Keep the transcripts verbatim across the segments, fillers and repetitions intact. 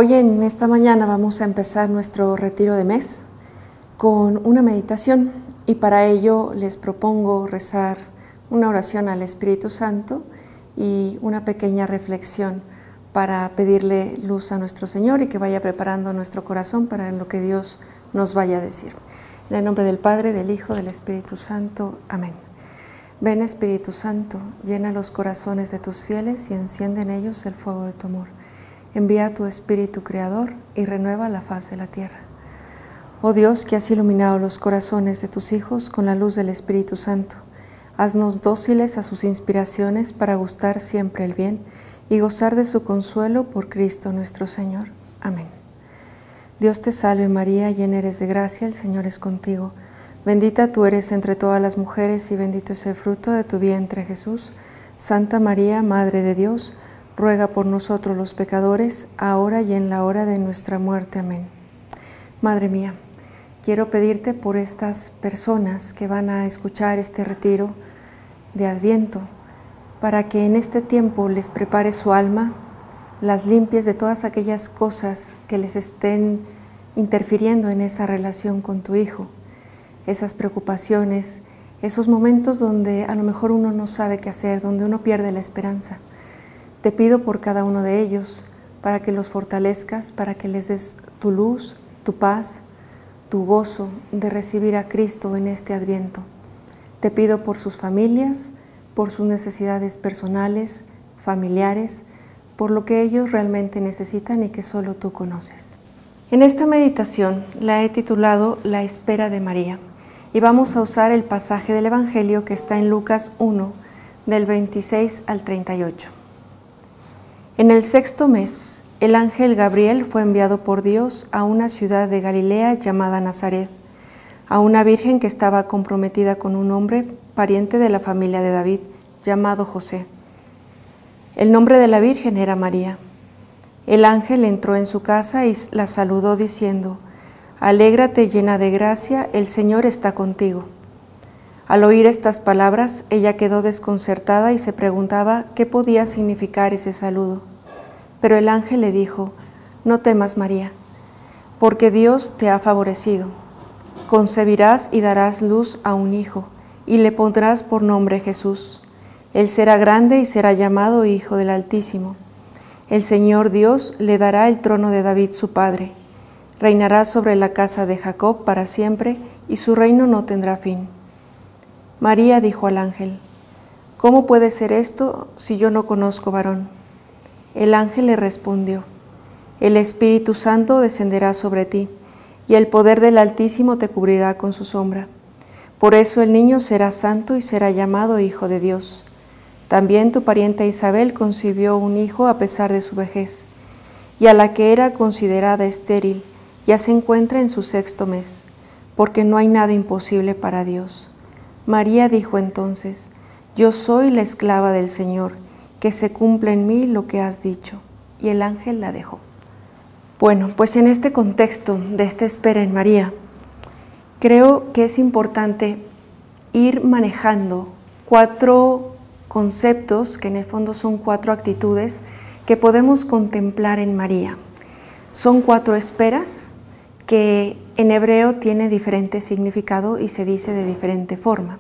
Hoy en esta mañana vamos a empezar nuestro retiro de mes con una meditación y para ello les propongo rezar una oración al Espíritu Santo y una pequeña reflexión para pedirle luz a nuestro Señor y que vaya preparando nuestro corazón para lo que Dios nos vaya a decir. En el nombre del Padre, del Hijo, del Espíritu Santo. Amén. Ven, Espíritu Santo, llena los corazones de tus fieles y enciende en ellos el fuego de tu amor. Envía tu Espíritu Creador y renueva la faz de la tierra. Oh Dios, que has iluminado los corazones de tus hijos con la luz del Espíritu Santo, haznos dóciles a sus inspiraciones para gustar siempre el bien y gozar de su consuelo por Cristo nuestro Señor. Amén. Dios te salve María, llena eres de gracia, el Señor es contigo. Bendita tú eres entre todas las mujeres y bendito es el fruto de tu vientre Jesús. Santa María, Madre de Dios, ruega por nosotros los pecadores, ahora y en la hora de nuestra muerte. Amén. Madre mía, quiero pedirte por estas personas que van a escuchar este retiro de Adviento, para que en este tiempo les prepares su alma, las limpies de todas aquellas cosas que les estén interfiriendo en esa relación con tu Hijo, esas preocupaciones, esos momentos donde a lo mejor uno no sabe qué hacer, donde uno pierde la esperanza. Te pido por cada uno de ellos, para que los fortalezcas, para que les des tu luz, tu paz, tu gozo de recibir a Cristo en este Adviento. Te pido por sus familias, por sus necesidades personales, familiares, por lo que ellos realmente necesitan y que solo tú conoces. En esta meditación la he titulado La espera de María y vamos a usar el pasaje del Evangelio que está en Lucas uno, del veintiséis al treinta y ocho. En el sexto mes, el ángel Gabriel fue enviado por Dios a una ciudad de Galilea llamada Nazaret, a una virgen que estaba comprometida con un hombre pariente de la familia de David, llamado José. El nombre de la virgen era María. El ángel entró en su casa y la saludó diciendo: «Alégrate llena de gracia, el Señor está contigo». Al oír estas palabras, ella quedó desconcertada y se preguntaba qué podía significar ese saludo. Pero el ángel le dijo: «No temas, María, porque Dios te ha favorecido. Concebirás y darás luz a un hijo, y le pondrás por nombre Jesús. Él será grande y será llamado Hijo del Altísimo. El Señor Dios le dará el trono de David su padre. Reinará sobre la casa de Jacob para siempre, y su reino no tendrá fin». María dijo al ángel: «¿Cómo puede ser esto si yo no conozco varón?». El ángel le respondió: «El Espíritu Santo descenderá sobre ti, y el poder del Altísimo te cubrirá con su sombra. Por eso el niño será santo y será llamado Hijo de Dios. También tu pariente Isabel concibió un hijo a pesar de su vejez, y a la que era considerada estéril, ya se encuentra en su sexto mes, porque no hay nada imposible para Dios». María dijo entonces: «Yo soy la esclava del Señor, que se cumpla en mí lo que has dicho». Y el ángel la dejó. Bueno, pues en este contexto de esta espera en María, creo que es importante ir manejando cuatro conceptos, que en el fondo son cuatro actitudes, que podemos contemplar en María. Son cuatro esperas que en hebreo tiene diferente significado y se dice de diferente forma.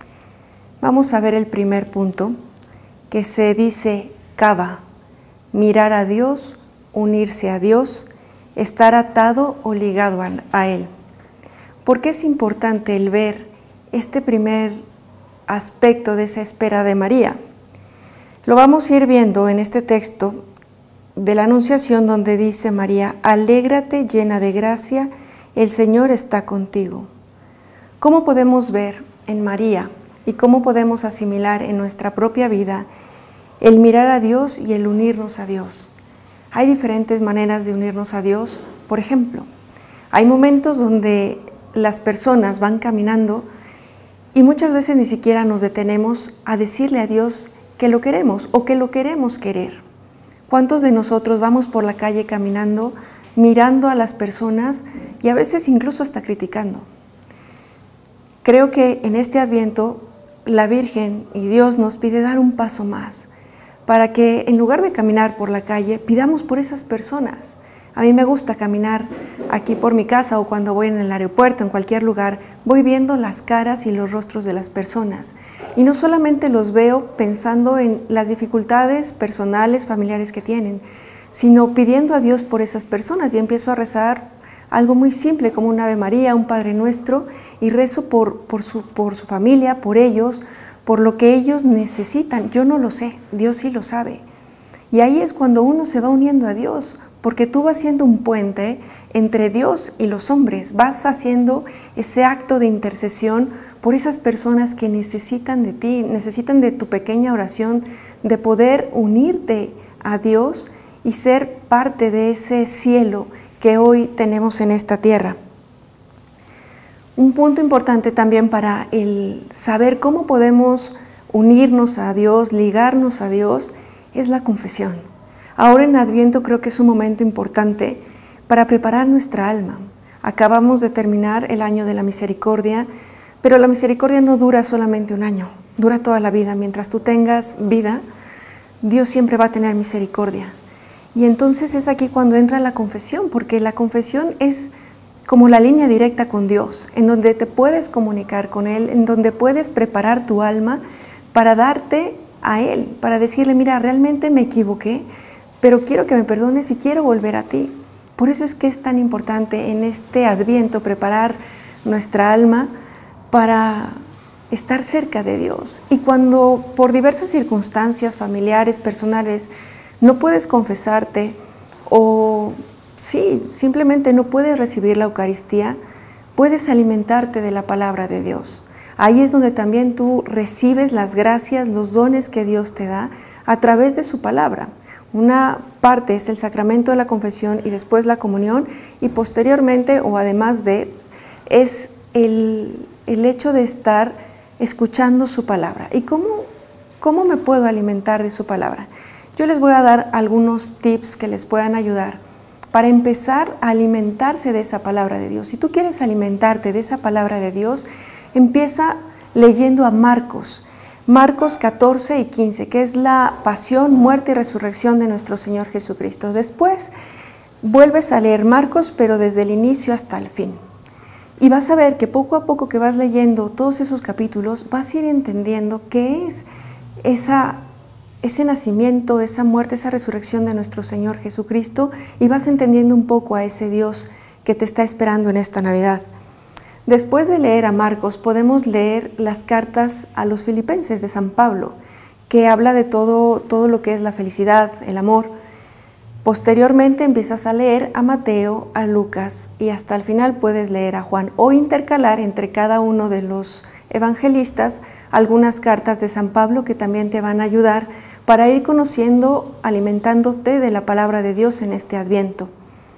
Vamos a ver el primer punto, que se dice kava, mirar a Dios, unirse a Dios, estar atado o ligado a, a Él. ¿Por qué es importante el ver este primer aspecto de esa espera de María? Lo vamos a ir viendo en este texto de la Anunciación, donde dice María: «Alégrate llena de gracia, el Señor está contigo». ¿Cómo podemos ver en María y cómo podemos asimilar en nuestra propia vida el mirar a Dios y el unirnos a Dios? Hay diferentes maneras de unirnos a Dios. Por ejemplo, hay momentos donde las personas van caminando y muchas veces ni siquiera nos detenemos a decirle a Dios que lo queremos o que lo queremos querer. ¿Cuántos de nosotros vamos por la calle caminando, mirando a las personas y a veces incluso hasta criticando? Creo que en este Adviento la Virgen y Dios nos pide dar un paso más, para que en lugar de caminar por la calle, pidamos por esas personas. A mí me gusta caminar aquí por mi casa o cuando voy en el aeropuerto, en cualquier lugar, voy viendo las caras y los rostros de las personas. Y no solamente los veo pensando en las dificultades personales, familiares que tienen, sino pidiendo a Dios por esas personas. Y empiezo a rezar algo muy simple como un Ave María, un Padre Nuestro, y rezo por, por, su, por su familia, por ellos, por lo que ellos necesitan. Yo no lo sé, Dios sí lo sabe. Y ahí es cuando uno se va uniendo a Dios, porque tú vas siendo un puente entre Dios y los hombres, vas haciendo ese acto de intercesión por esas personas que necesitan de ti, necesitan de tu pequeña oración, de poder unirte a Dios y ser parte de ese cielo que hoy tenemos en esta tierra. Un punto importante también para el saber cómo podemos unirnos a Dios, ligarnos a Dios, es la confesión. Ahora en Adviento creo que es un momento importante para preparar nuestra alma. Acabamos de terminar el año de la misericordia, pero la misericordia no dura solamente un año, dura toda la vida. Mientras tú tengas vida, Dios siempre va a tener misericordia. Y entonces es aquí cuando entra la confesión, porque la confesión es como la línea directa con Dios, en donde te puedes comunicar con Él, en donde puedes preparar tu alma para darte a Él, para decirle, mira, realmente me equivoqué, pero quiero que me perdones y quiero volver a ti. Por eso es que es tan importante en este Adviento preparar nuestra alma para estar cerca de Dios. Y cuando por diversas circunstancias familiares, personales, no puedes confesarte o sí, simplemente no puedes recibir la Eucaristía, puedes alimentarte de la palabra de Dios. Ahí es donde también tú recibes las gracias, los dones que Dios te da a través de su palabra. Una parte es el sacramento de la confesión y después la comunión, y posteriormente o además de es el, el hecho de estar escuchando su palabra. ¿Y cómo, cómo me puedo alimentar de su palabra? Yo les voy a dar algunos tips que les puedan ayudar para empezar a alimentarse de esa palabra de Dios. Si tú quieres alimentarte de esa palabra de Dios, empieza leyendo a Marcos, Marcos catorce y quince, que es la pasión, muerte y resurrección de nuestro Señor Jesucristo. Después vuelves a leer Marcos, pero desde el inicio hasta el fin. Y vas a ver que poco a poco que vas leyendo todos esos capítulos, vas a ir entendiendo qué es esa ese nacimiento, esa muerte, esa resurrección de nuestro Señor Jesucristo, y vas entendiendo un poco a ese Dios que te está esperando en esta Navidad. Después de leer a Marcos, podemos leer las cartas a los Filipenses de San Pablo, que habla de todo, todo lo que es la felicidad, el amor. Posteriormente empiezas a leer a Mateo, a Lucas, y hasta el final puedes leer a Juan, o intercalar entre cada uno de los evangelistas algunas cartas de San Pablo que también te van a ayudar para ir conociendo, alimentándote de la palabra de Dios en este Adviento.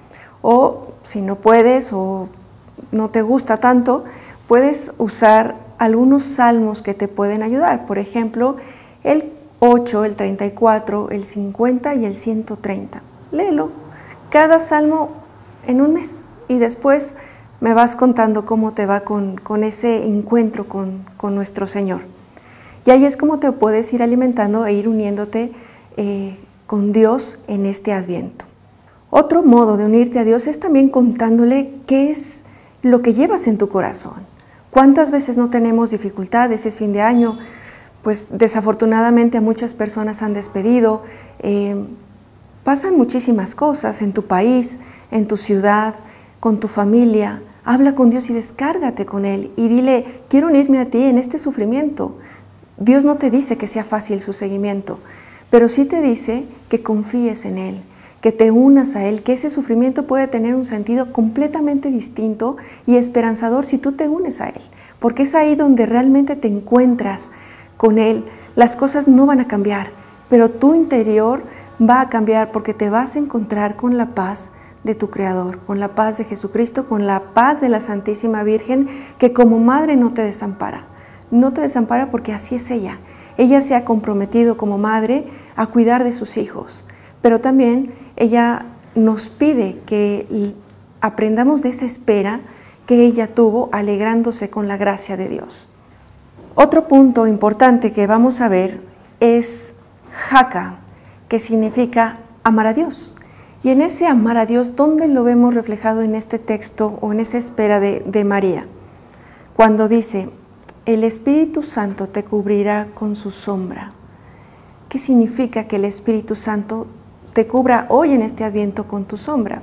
O si no puedes o no te gusta tanto, puedes usar algunos salmos que te pueden ayudar. Por ejemplo, el ocho, el treinta y cuatro, el cincuenta y el ciento treinta. Léelo, cada salmo en un mes, y después me vas contando cómo te va con, con ese encuentro con, con nuestro Señor. Y ahí es como te puedes ir alimentando e ir uniéndote eh, con Dios en este Adviento. Otro modo de unirte a Dios es también contándole qué es lo que llevas en tu corazón. ¿Cuántas veces no tenemos dificultades? Es fin de año, pues desafortunadamente a muchas personas han despedido, eh, pasan muchísimas cosas en tu país, en tu ciudad, con tu familia. Habla con Dios y descárgate con Él y dile, quiero unirme a ti en este sufrimiento. Dios no te dice que sea fácil su seguimiento, pero sí te dice que confíes en Él, que te unas a Él, que ese sufrimiento puede tener un sentido completamente distinto y esperanzador si tú te unes a Él, porque es ahí donde realmente te encuentras con Él. Las cosas no van a cambiar, pero tu interior va a cambiar porque te vas a encontrar con la paz de tu Creador, con la paz de Jesucristo, con la paz de la Santísima Virgen, que como madre no te desampara. No te desampara porque así es ella. Ella se ha comprometido como madre a cuidar de sus hijos, pero también ella nos pide que aprendamos de esa espera que ella tuvo alegrándose con la gracia de Dios. Otro punto importante que vamos a ver es Jaka, que significa amar a Dios. Y en ese amar a Dios, ¿dónde lo vemos reflejado en este texto o en esa espera de, de María? Cuando dice, el Espíritu Santo te cubrirá con su sombra. ¿Qué significa que el Espíritu Santo te cubra hoy en este Adviento con tu sombra?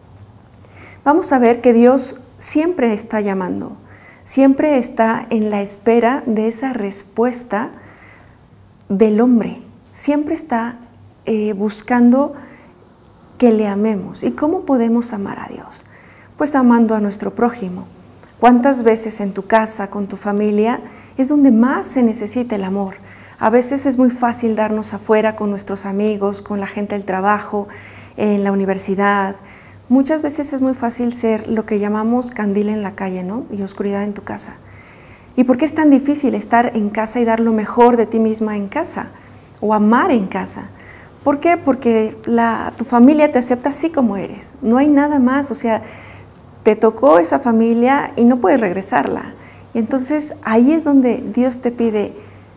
Vamos a ver que Dios siempre está llamando, siempre está en la espera de esa respuesta del hombre, siempre está eh, buscando que le amemos. ¿Y cómo podemos amar a Dios? Pues amando a nuestro prójimo. ¿Cuántas veces en tu casa, con tu familia, es donde más se necesita el amor? A veces es muy fácil darnos afuera con nuestros amigos, con la gente del trabajo, en la universidad. Muchas veces es muy fácil ser lo que llamamos candil en la calle, ¿no? Y oscuridad en tu casa. ¿Y por qué es tan difícil estar en casa y dar lo mejor de ti misma en casa? O amar en casa. ¿Por qué? Porque la, tu familia te acepta así como eres. No hay nada más, o sea, te tocó esa familia y no puedes regresarla. Y entonces ahí es donde Dios te pide,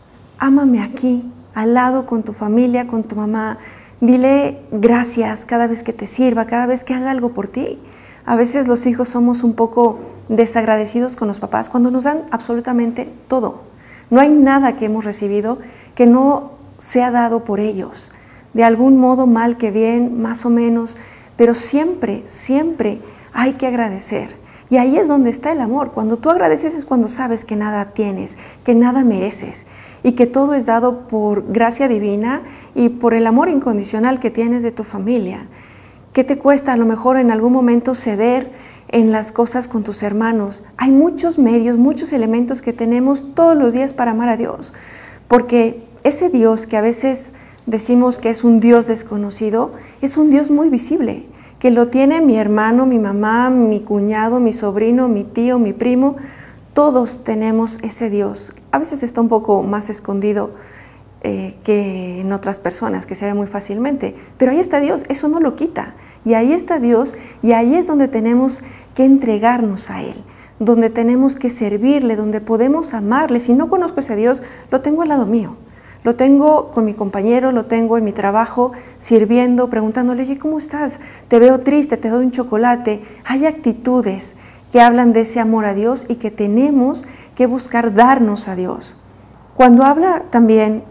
ámame aquí, al lado con tu familia, con tu mamá. Dile gracias cada vez que te sirva, cada vez que haga algo por ti. A veces los hijos somos un poco desagradecidos con los papás cuando nos dan absolutamente todo. No hay nada que hemos recibido que no sea dado por ellos. De algún modo, mal que bien, más o menos, pero siempre, siempre hay que agradecer. Y ahí es donde está el amor. Cuando tú agradeces es cuando sabes que nada tienes, que nada mereces y que todo es dado por gracia divina y por el amor incondicional que tienes de tu familia. ¿Qué te cuesta a lo mejor en algún momento ceder en las cosas con tus hermanos? Hay muchos medios, muchos elementos que tenemos todos los días para amar a Dios, porque ese Dios que a veces decimos que es un Dios desconocido, es un Dios muy visible, que lo tiene mi hermano, mi mamá, mi cuñado, mi sobrino, mi tío, mi primo. Todos tenemos ese Dios. A veces está un poco más escondido eh, que en otras personas, que se ve muy fácilmente, pero ahí está Dios, eso no lo quita. Y ahí está Dios, y ahí es donde tenemos que entregarnos a Él, donde tenemos que servirle, donde podemos amarle. Si no conozco ese Dios, lo tengo al lado mío. Lo tengo con mi compañero, lo tengo en mi trabajo, sirviendo, preguntándole, oye, ¿cómo estás? Te veo triste, te doy un chocolate. Hay actitudes que hablan de ese amor a Dios y que tenemos que buscar darnos a Dios. Cuando habla también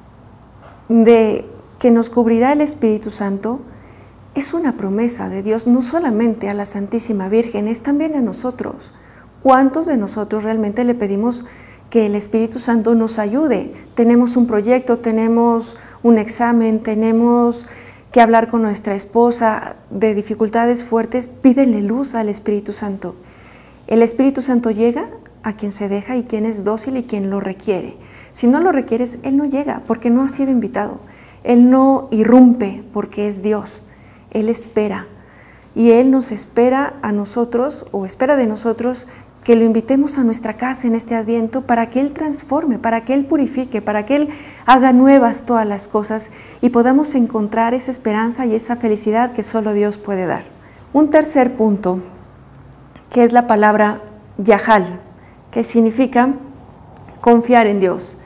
de que nos cubrirá el Espíritu Santo, es una promesa de Dios, no solamente a la Santísima Virgen, es también a nosotros. ¿Cuántos de nosotros realmente le pedimos que el Espíritu Santo nos ayude? Tenemos un proyecto, tenemos un examen, tenemos que hablar con nuestra esposa de dificultades fuertes, pídele luz al Espíritu Santo. El Espíritu Santo llega a quien se deja y quien es dócil y quien lo requiere. Si no lo requieres, Él no llega porque no ha sido invitado. Él no irrumpe porque es Dios. Él espera. Y Él nos espera a nosotros, o espera de nosotros, que lo invitemos a nuestra casa en este Adviento para que Él transforme, para que Él purifique, para que Él haga nuevas todas las cosas y podamos encontrar esa esperanza y esa felicidad que solo Dios puede dar. Un tercer punto, que es la palabra Yahal, que significa confiar en Dios.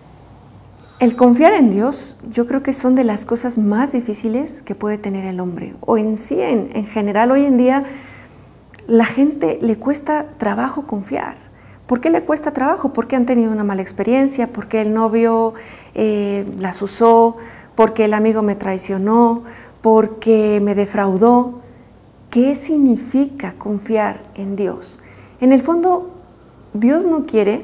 El confiar en Dios, yo creo que son de las cosas más difíciles que puede tener el hombre, o en sí, en, en general, hoy en día, la gente le cuesta trabajo confiar. ¿Por qué le cuesta trabajo? Porque han tenido una mala experiencia, porque el novio eh, las usó, porque el amigo me traicionó, porque me defraudó. ¿Qué significa confiar en Dios? En el fondo, Dios no quiere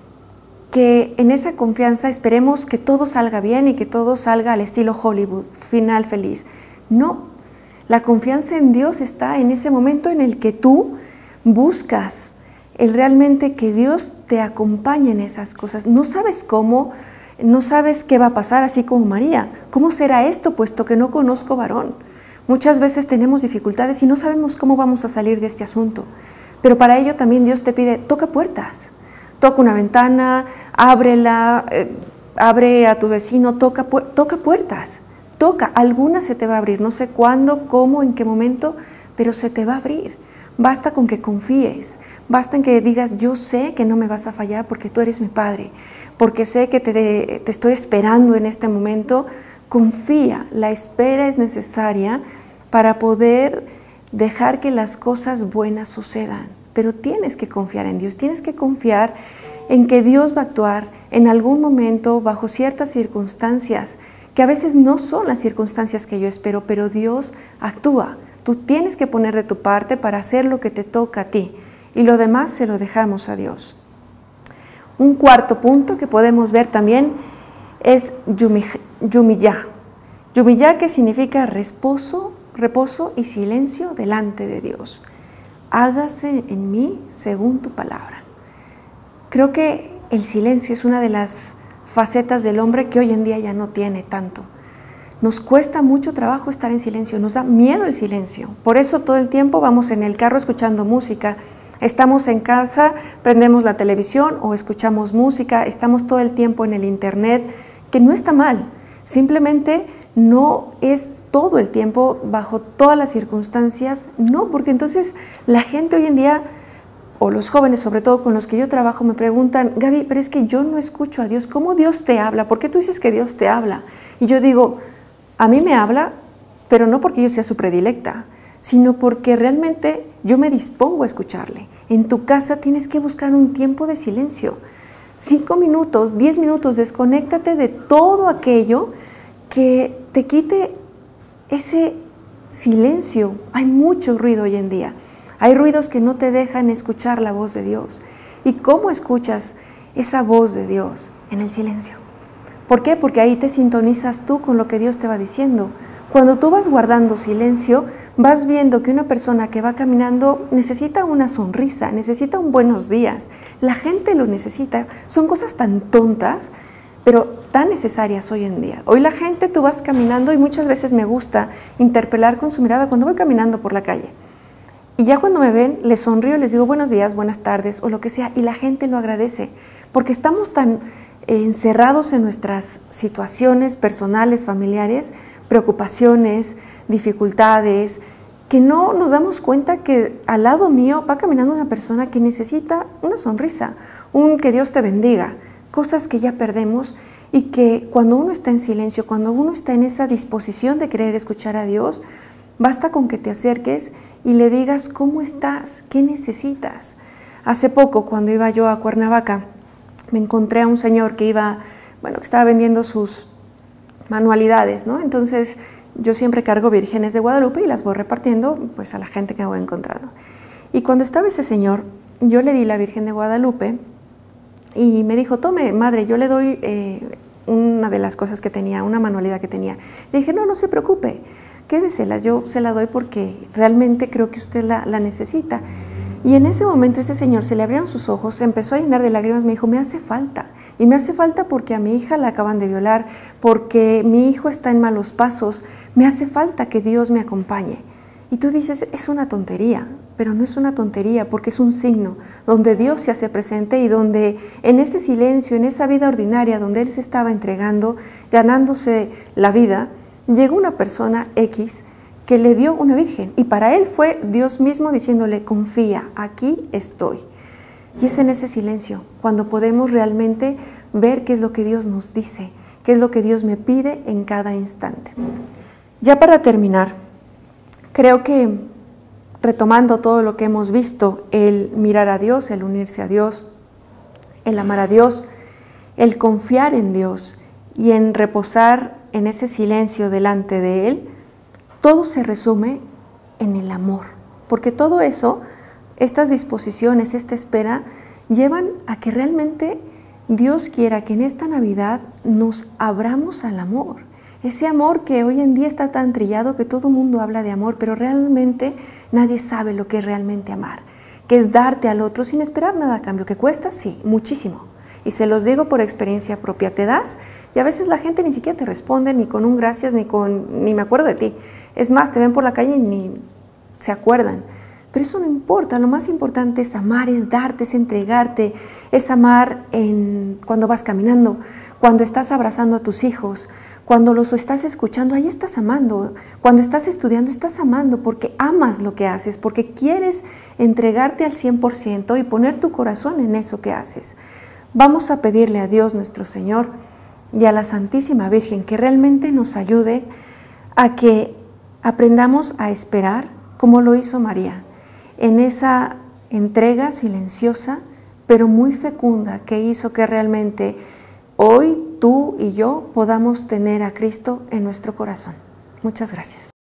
que en esa confianza esperemos que todo salga bien y que todo salga al estilo Hollywood, final feliz. No. La confianza en Dios está en ese momento en el que tú buscas el realmente que Dios te acompañe en esas cosas. No sabes cómo, no sabes qué va a pasar, así como María. ¿Cómo será esto, puesto que no conozco varón? Muchas veces tenemos dificultades y no sabemos cómo vamos a salir de este asunto. Pero para ello también Dios te pide, toca puertas. Toca una ventana, ábrela, eh, abre a tu vecino, toca, pu toca puertas. Toca, alguna se te va a abrir, no sé cuándo, cómo, en qué momento, pero se te va a abrir. Basta con que confíes, basta en que digas, yo sé que no me vas a fallar porque tú eres mi Padre, porque sé que te, de, te estoy esperando en este momento. Confía, la espera es necesaria para poder dejar que las cosas buenas sucedan. Pero tienes que confiar en Dios, tienes que confiar en que Dios va a actuar en algún momento bajo ciertas circunstancias, que a veces no son las circunstancias que yo espero, pero Dios actúa. Tú tienes que poner de tu parte para hacer lo que te toca a ti, y lo demás se lo dejamos a Dios. Un cuarto punto que podemos ver también es yumiyá. Yumiyá, que significa reposo, reposo y silencio delante de Dios. Hágase en mí según tu palabra. Creo que el silencio es una de las facetas del hombre que hoy en día ya no tiene tanto. Nos cuesta mucho trabajo estar en silencio, nos da miedo el silencio. Por eso todo el tiempo vamos en el carro escuchando música, estamos en casa, prendemos la televisión o escuchamos música, estamos todo el tiempo en el internet, que no está mal, simplemente no es todo el tiempo, bajo todas las circunstancias, no, porque entonces la gente hoy en día, o los jóvenes sobre todo con los que yo trabajo, me preguntan, Gaby, pero es que yo no escucho a Dios, ¿cómo Dios te habla? ¿Por qué tú dices que Dios te habla? Y yo digo, a mí me habla, pero no porque yo sea su predilecta, sino porque realmente yo me dispongo a escucharle. En tu casa tienes que buscar un tiempo de silencio, cinco minutos, diez minutos, desconéctate de todo aquello que te quite ese silencio. Hay mucho ruido hoy en día, hay ruidos que no te dejan escuchar la voz de Dios. ¿Y cómo escuchas esa voz de Dios? En el silencio. ¿Por qué? Porque ahí te sintonizas tú con lo que Dios te va diciendo. Cuando tú vas guardando silencio, vas viendo que una persona que va caminando necesita una sonrisa, necesita un buenos días. La gente lo necesita. Son cosas tan tontas, pero tan necesarias hoy en día. Hoy la gente, tú vas caminando y muchas veces me gusta interpelar con su mirada cuando voy caminando por la calle. Y ya cuando me ven, les sonrío, les digo buenos días, buenas tardes o lo que sea, y la gente lo agradece, porque estamos tan encerrados en nuestras situaciones personales, familiares, preocupaciones, dificultades, que no nos damos cuenta que al lado mío va caminando una persona que necesita una sonrisa, un que Dios te bendiga, cosas que ya perdemos y que cuando uno está en silencio, cuando uno está en esa disposición de querer escuchar a Dios, basta con que te acerques y le digas cómo estás, qué necesitas. Hace poco, cuando iba yo a Cuernavaca, me encontré a un señor que iba, bueno, que estaba vendiendo sus manualidades, ¿no? Entonces yo siempre cargo vírgenes de Guadalupe y las voy repartiendo pues a la gente que me voy encontrando. Y cuando estaba ese señor, yo le di la Virgen de Guadalupe y me dijo, tome, madre, yo le doy eh, una de las cosas que tenía, una manualidad que tenía. Le dije, no, no se preocupe, quédesela, yo se la doy porque realmente creo que usted la, la necesita. Y en ese momento este señor se le abrieron sus ojos, se empezó a llenar de lágrimas, me dijo, me hace falta. Y me hace falta porque a mi hija la acaban de violar, porque mi hijo está en malos pasos, me hace falta que Dios me acompañe. Y tú dices, es una tontería, pero no es una tontería porque es un signo donde Dios se hace presente y donde en ese silencio, en esa vida ordinaria donde Él se estaba entregando, ganándose la vida, llegó una persona X que le dio una virgen y para él fue Dios mismo diciéndole, confía, aquí estoy. Y es en ese silencio cuando podemos realmente ver qué es lo que Dios nos dice, qué es lo que Dios me pide en cada instante. Ya para terminar, creo que retomando todo lo que hemos visto, el mirar a Dios, el unirse a Dios, el amar a Dios, el confiar en Dios y en reposar en ese silencio delante de Él, todo se resume en el amor, porque todo eso, estas disposiciones, esta espera, llevan a que realmente Dios quiera que en esta Navidad nos abramos al amor. Ese amor que hoy en día está tan trillado que todo el mundo habla de amor, pero realmente nadie sabe lo que es realmente amar, que es darte al otro sin esperar nada a cambio, que cuesta, sí, muchísimo. Y se los digo por experiencia propia, te das y a veces la gente ni siquiera te responde ni con un gracias, ni con ni me acuerdo de ti. Es más, te ven por la calle y ni se acuerdan. Pero eso no importa, lo más importante es amar, es darte, es entregarte, es amar en, cuando vas caminando, cuando estás abrazando a tus hijos, cuando los estás escuchando, ahí estás amando. Cuando estás estudiando, estás amando porque amas lo que haces, porque quieres entregarte al cien por ciento y poner tu corazón en eso que haces. Vamos a pedirle a Dios nuestro Señor y a la Santísima Virgen que realmente nos ayude a que aprendamos a esperar como lo hizo María, en esa entrega silenciosa, pero muy fecunda, que hizo que realmente hoy tú y yo podamos tener a Cristo en nuestro corazón. Muchas gracias.